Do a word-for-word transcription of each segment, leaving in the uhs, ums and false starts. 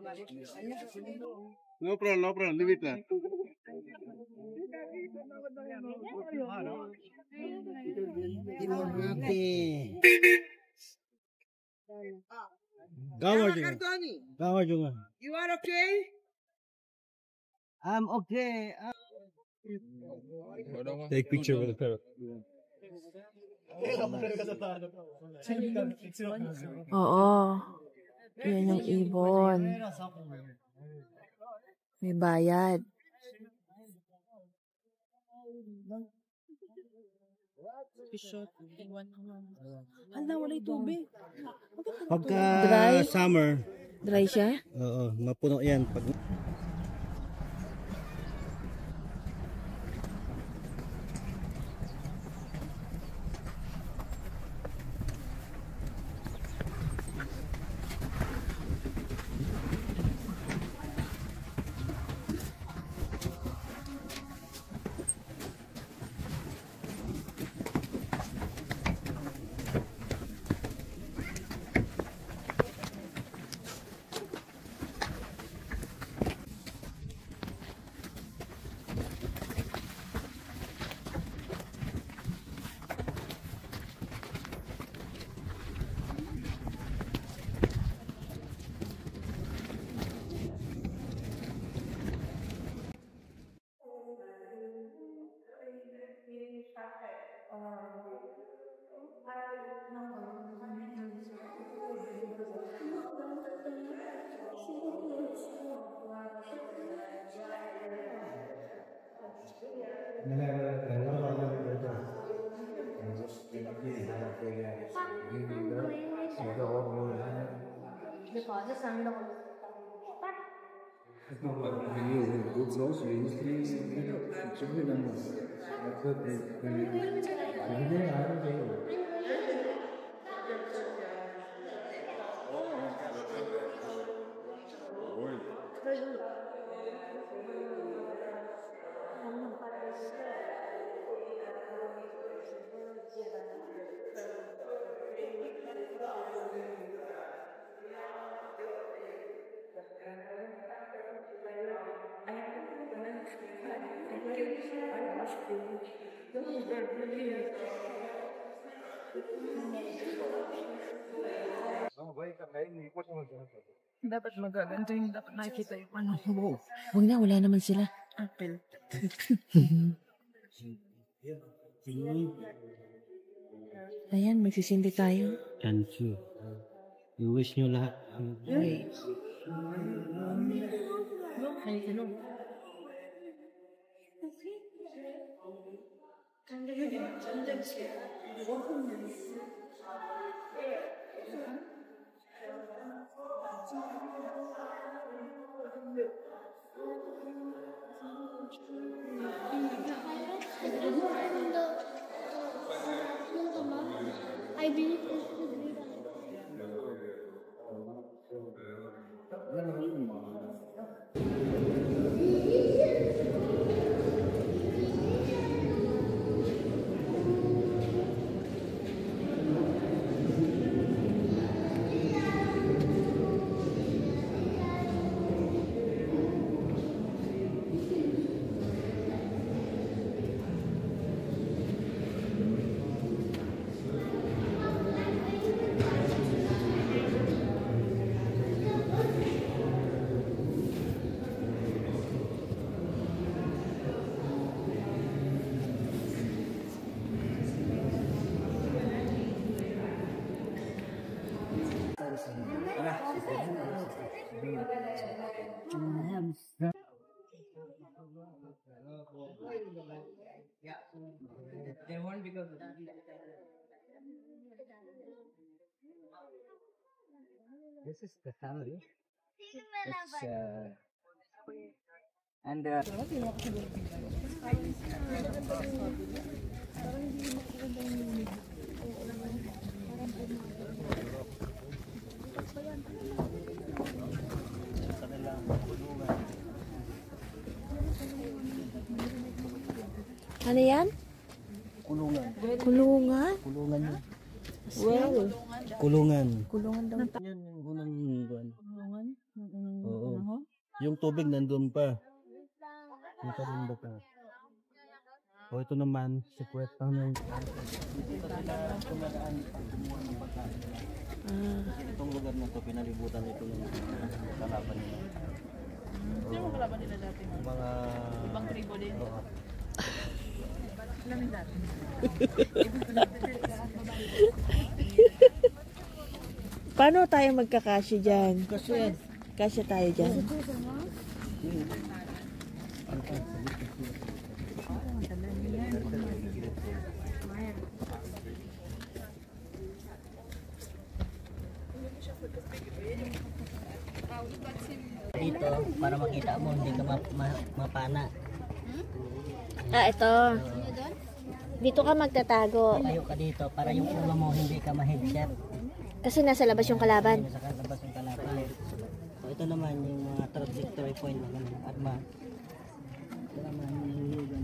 No problem, no problem. Leave it there. You are okay? I'm okay. Take picture with the parrot. Oo. Yan yung ibon. May bayad. Hala, wala'y tubig. Pagka Dry? summer, Dry siya? oo, mapuno yan. Pag Dapat magaganto yung dapat nakikita yung ano. Huwag na, wala naman sila. Apple. Ayan, magsisindi tayo. Chanchu. You wish nyo lahat. Okay. Ay, ano? I believe They won't because this is the family. It's, uh, and uh, Ano yan? kulungan. Kulungan? Kulungan yun. Well, Kulungan. kulungan daw. Yan yung unang buwan. Kulungan? Oo. Yung tubig nandun pa. Dito rin ba pa? O ito naman, si Puwet na yung... Dito sila tumadaan pag kumuha ng pagkain. Itong lugar na to, pinalibutan ito ng kalaban nila. Sino mo kalaban nila dati? Mga... Ibang tribo din. Oo. Lamin dati. Paano tayo magkakasya dyan? Kasya. Kasya tayo dyan. Dito, para makita mo, hindi ka ma ma mapana. Ah, ito. Dito ka magtatago. Tayo ka dito, para yung ulo mo hindi ka ma-headshot. Kasi nasa labas yung kalaban. Sa labas yung kalaban. So, ito naman yung mga trajectory point ng ano, arma. Ito naman yung hulugan.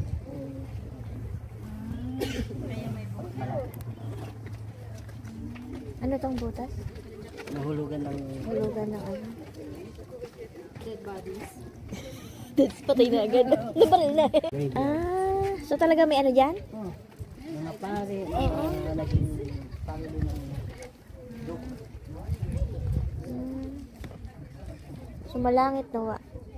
Ano tong butas? Nahulugan ng... Hulugan ng ano? Dead bodies. Dead, patay na agad. Nabaril na eh. Ah, so talaga may ano dyan? Oh, mga pare, mga naging family ng Hmm. Sumalangit nawa.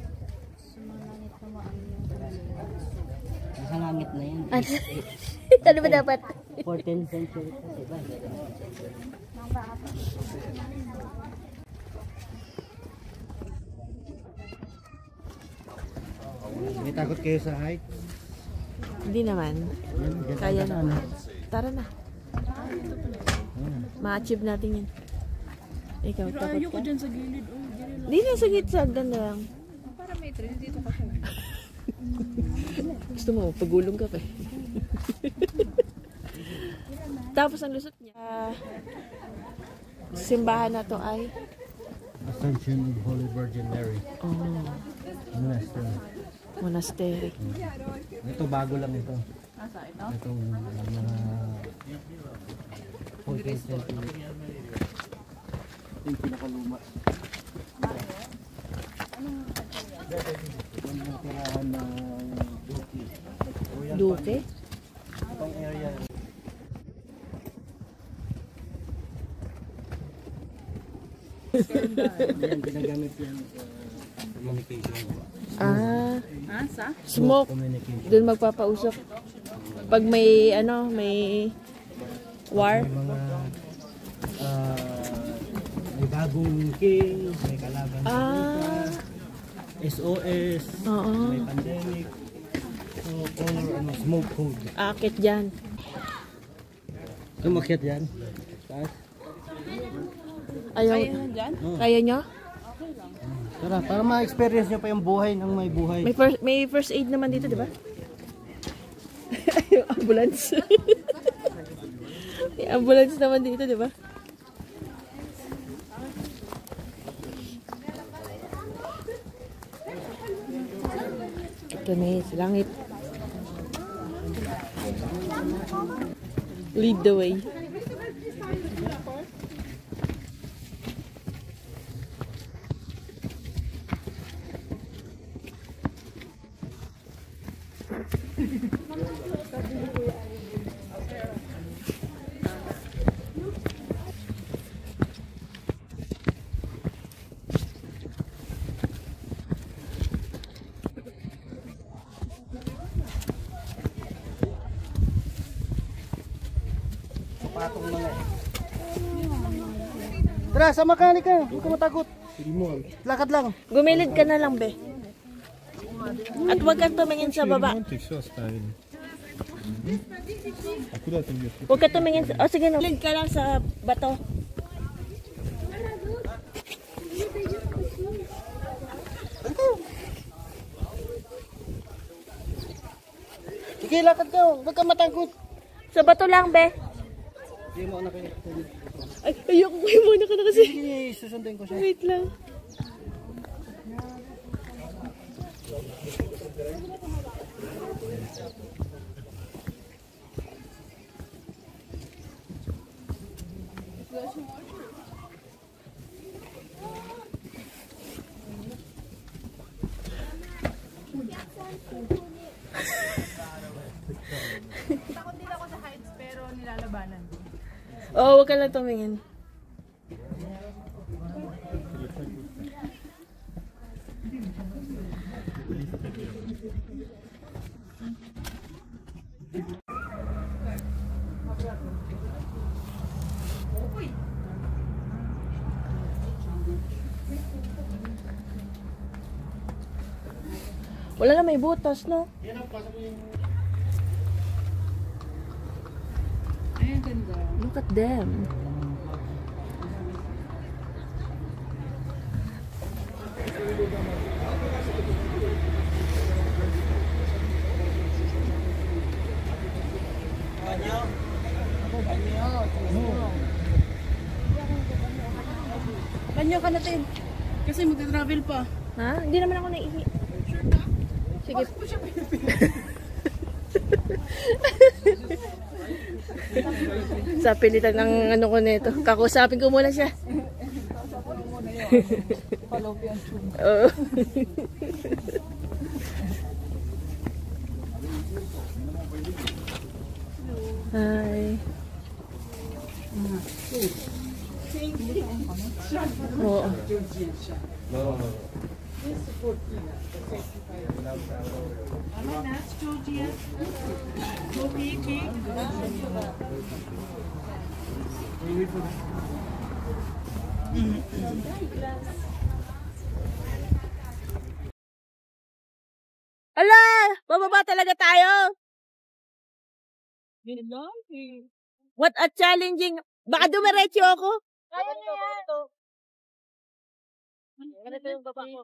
nasa langit na yan. Ano? Ano ba dapat? fourteenth century kasi ba? May takot kayo sa height? Hindi naman. Kaya na. Tara na. Ma-achieve natin yan. Ikaw, takot Ayoko ka? dyan sa gilid. Oh, gilid. Hindi na, sa gitsa. Ganda lang. Para may train dito kasi. Gusto mo, pagulong ka pa eh. Tapos ang lusot niya. ah, simbahan na to ay Ascension of Holy Virgin Mary. oh, Monastery. monastery. Ito bago lang ito. Nasa ito? Itong mga fourteenth century. Ito yung pinakaluma. Yung natirahan ng Duki. Duke? Itong area. Yan, ginagamit yan sa communication. Ah, Ha? Sa? smoke. Communication. Doon magpapausok. Pag may ano, may war. May mga ah, may bagong king, may kalaban sa Ah, S O S, oo. may pandemic. So, or ano, smoke code. Akit dyan. Tumakyat yan. Taas. Ayaw. Dyan? Kaya nyo? Tara, para ma-experience nyo pa yung buhay ng may buhay. May first, may first aid naman dito, di ba? Yung ambulance. May ambulance naman dito, di ba? Ito na yun, sa langit. Lead the way. Patong mga eh. Tara, sa mechanic ka. Huwag ka matakot. Lakad lang. Gumilid ka na lang, be. At huwag kang tumingin sa baba. Huwag ka tumingin sa... O, sige na. Gumilid ka lang sa bato. Sige, lakad ka. Huwag ka matakot. Sa bato lang, be. Hindi mo na kayo. Ay, ayoko kayo muna ka na kasi. Sige, susundin ko siya. Wait lang. Takot din ako sa heights pero nilalabanan din. Oo, oh, wag ka lang tumingin. Wala na may butas, no? Ay, ganda. Look at them. Banyo ka natin. Kasi mag-travel pa. Ha? Hindi naman ako naihi. Sige. Sa pilitan ng ano ko nito. Kakusapin ko muna siya. Oo. Hi. Oo. Ala! Bababa talaga tayo! What a challenging... Baka dumiretso ako. Kaya niya yan. Ganito yung baba ko.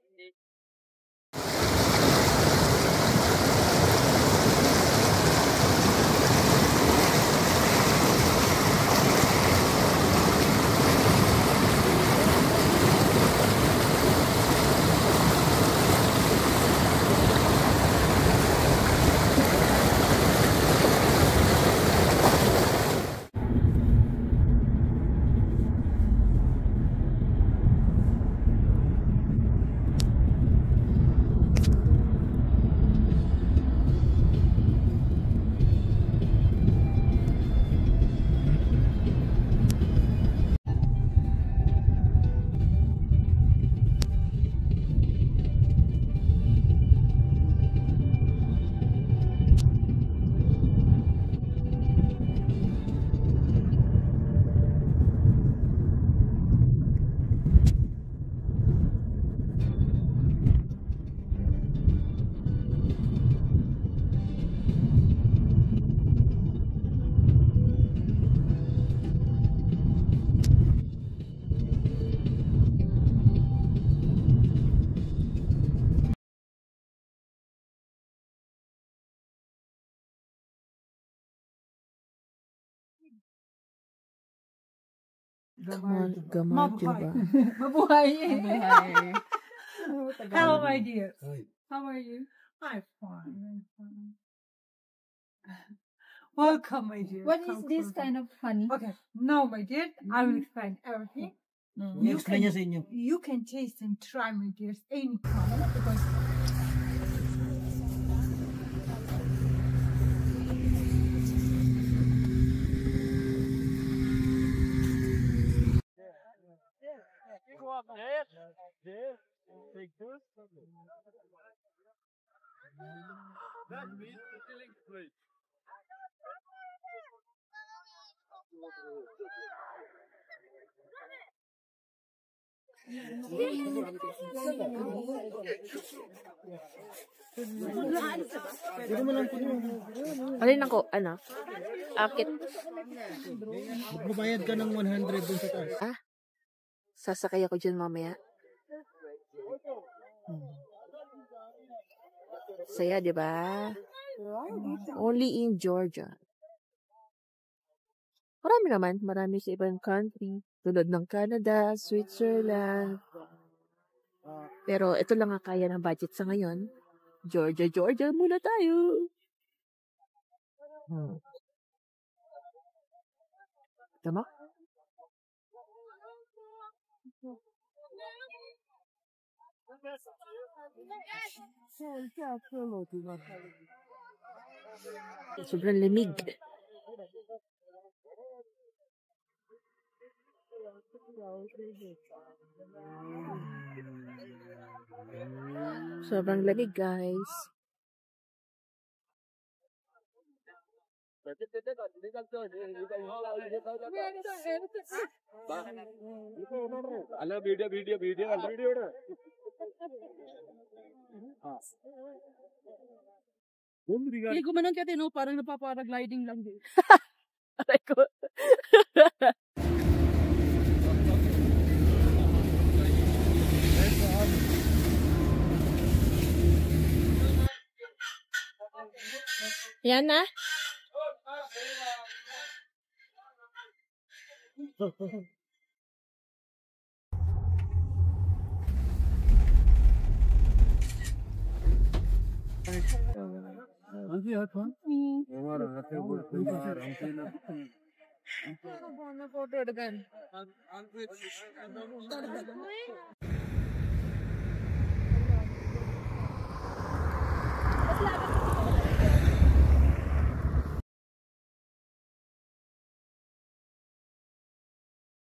Gamal, gamal, diba? Mabuhay. Hello, my dear. How are you? I'm fine. I'm fine. Welcome, my dear. What Come is this closer. kind of honey? Okay, now, my dear, I will explain everything. You I-explain niya sa inyo. You can taste and try, my dears, any kind because Alin ako, ano? Akit. Magbabayad ka ng one hundred dun sa taas. Ah? Sasakay ako dyan mamaya. Hmm. Saya, di ba? Only in Georgia. Marami naman. Marami sa ibang country. Tulad ng Canada, Switzerland. Pero ito lang ang kaya ng budget sa ngayon. Georgia, Georgia muna tayo. Hmm. Tama? Sobrang lamig. Sobrang lamig, guys. Hello, video, video, video, video. Hindi ko man ang katino, parang napaparagliding lang din. Aray ko. Yan na. Hangi hat var? Var, hat var. Photo again.